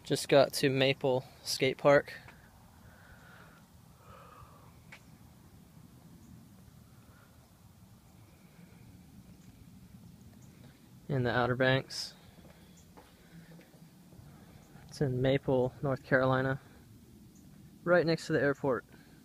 Just got to Maple Skate Park. In the Outer Banks. It's in Maple, North Carolina, right next to the airport.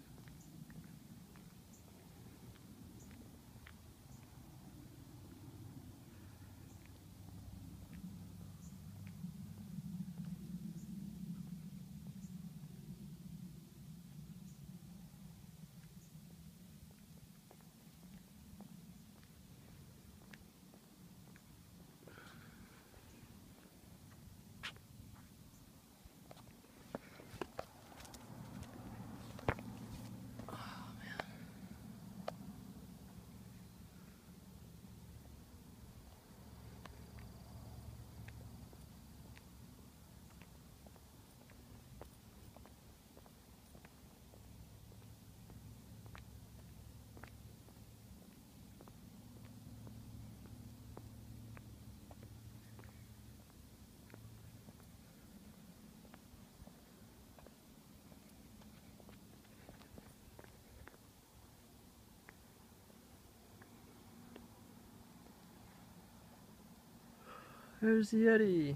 There's the Yeti.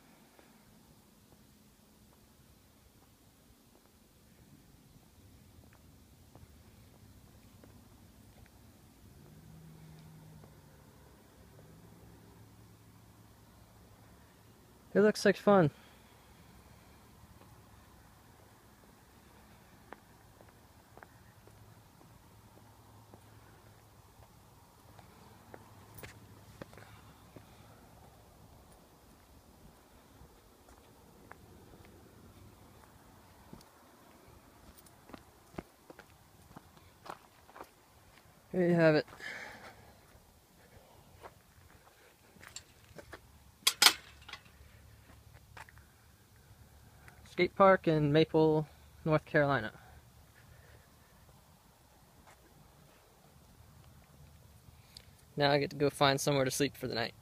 It looks like fun. There you have it. Skate park in Maple, North Carolina. Now I get to go find somewhere to sleep for the night.